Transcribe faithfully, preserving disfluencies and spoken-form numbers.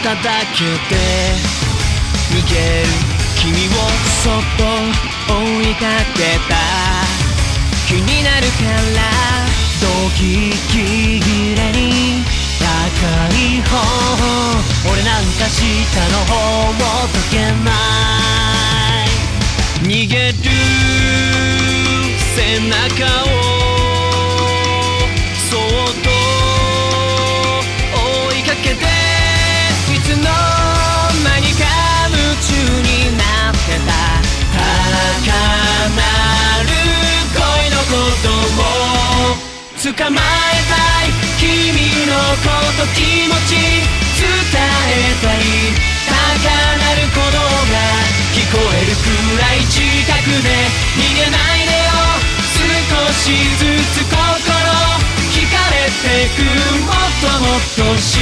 ただけで逃げる君をそっと追いかけた。気になるからドキ切れに高い方、俺なんか下の方も解けない。逃げる背中をそっと追いかけて、いつの間にか夢中になってた。高鳴る恋のことを捕まえたい。君のこと気持ち伝えたい。高鳴る鼓動が聞こえるくらい近くで逃げないでよ。少しずつ心惹かれてく、もっともっと幸